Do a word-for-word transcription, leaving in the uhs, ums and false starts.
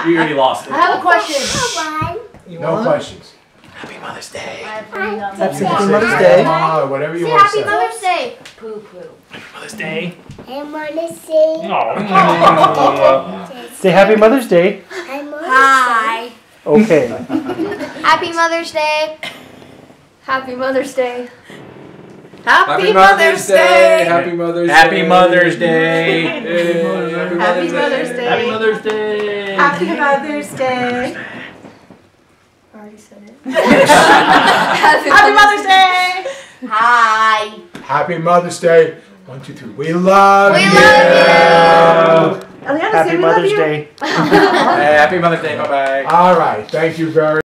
You already lost it. I have a question. No questions. Happy Mother's Day. Happy Happy Say Mother's Day. grandma, whatever you Say want to Happy say. Mother's Day. Poo poo. Mother's Day. I wanna say. Say Happy Mother's Day. Hi. Okay. Happy Mother's Day. Happy Mother's Day. Happy Mother's Day. Happy Mother's Day. Happy Mother's Day. Hey, Happy Happy Mother's Day. Happy Mother's Day. Happy Mother's Day. I already said it. Happy Mother's Day. Hi. Happy Mother's Day. One, two, three. We love We you. love Eliana, say Happy we love Mother's you. Day. Hey, Happy Mother's Day. Bye bye. All right. Thank you very